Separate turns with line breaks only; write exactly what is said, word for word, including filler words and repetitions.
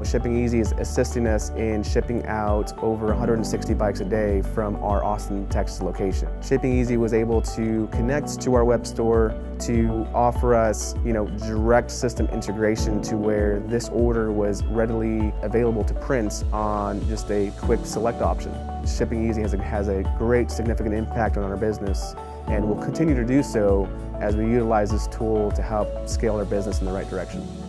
Shipping Easy is assisting us in shipping out over one hundred sixty bikes a day from our Austin, Texas location. Shipping Easy was able to connect to our web store to offer us, you know, direct system integration to where this order was readily available to print on just a quick select option. Shipping Easy has a, has a great significant impact on our business, and will continue to do so as we utilize this tool to help scale our business in the right direction.